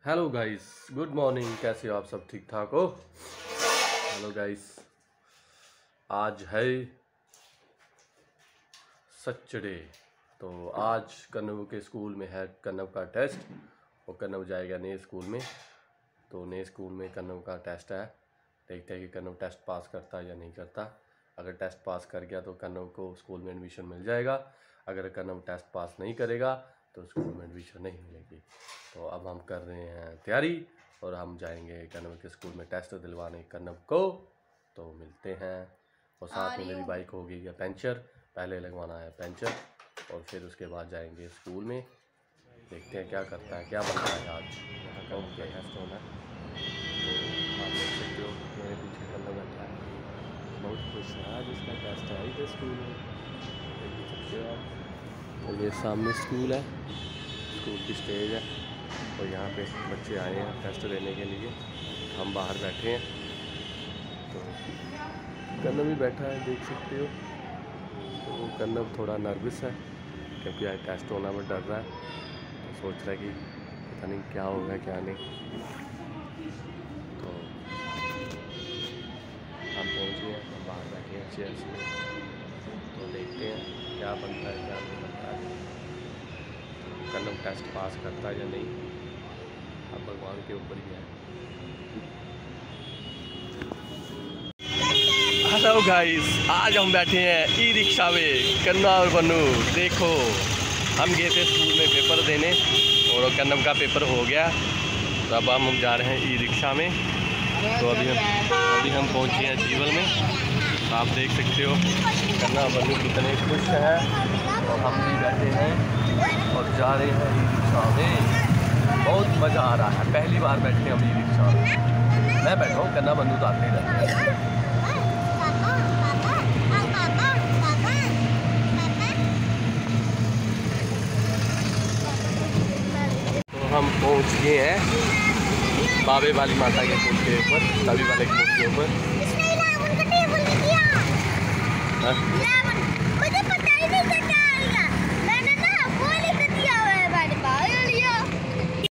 Hello guys, good morning. कैसे हो आप? सब ठीक ठाक हो? हेलो गाइस, आज है सैटरडे। तो आज कन्नव के स्कूल में है कन्नव का टेस्ट और कन्नव जाएगा नए स्कूल में। तो नए स्कूल में कन्नव का टेस्ट है। देखते हैं कि कन्नव टेस्ट पास करता है या नहीं करता। अगर टेस्ट पास कर गया तो कन्नव को स्कूल में एडमिशन मिल जाएगा। अगर कन्नव टेस्ट पास नहीं करेगा तो स्कूल में एडमिशन नहीं मिलेगी। तो अब हम कर रहे हैं तैयारी और हम जाएंगे कन्नव के स्कूल में टेस्ट दिलवाने कन्नव को। तो मिलते हैं। और साथ में मेरी बाइक हो गई है पंचर, पहले लगवाना है पंचर और फिर उसके बाद जाएंगे स्कूल में। देखते हैं क्या करता है, क्या बनता है आज। यहाँ कन्नव का टेस्ट होना है। तो आप देख सकते हो मेरे पीछे कन्नव बैठा है, बहुत खुश है। आज उसका टेस्ट है इधर स्कूल में, देख सकते हो आप। और ये सामने स्कूल है, स्कूल की स्टेज है और यहाँ पे बच्चे आए हैं टेस्ट देने के लिए। हम बाहर बैठे हैं तो कन्नव भी बैठा है, देख सकते हो। तो कन्नव थोड़ा नर्वस है क्योंकि आज टेस्ट होना में डर रहा है। तो सोच रहा है कि पता नहीं क्या होगा क्या नहीं। तो हम पहुँच गए, हम बाहर बैठे हैं चेयर्स में। तो देखते हैं क्या बनता है क्या नहीं बनता है। कन्नव टेस्ट पास करता है या नहीं, अब भगवान के ऊपर ही है। हेलो गाइस, आज हम बैठे हैं ई रिक्शा में कन्नव और बन्नू। देखो, हम गए थे स्कूल में पेपर देने और कन्नव का पेपर हो गया। तो अब हम जा रहे हैं ई रिक्शा में। तो अभी हम पहुंचे हैं जीवल में। तो आप देख सकते हो कन्नव और बन्नू कितने खुश हैं और हम भी बैठे हैं और जा रहे हैं ई रिक्शा में। बहुत मज़ा आ रहा है, पहली बार बैठे हम ई रिक्शा में। मैं बैठा हूँ, कन्नव बन्नू तो आते ही रहते हैं। तो हम पहुँच गए हैं बाबे वाली माता के पुल के ऊपर, तवी वाले पुल के ऊपर।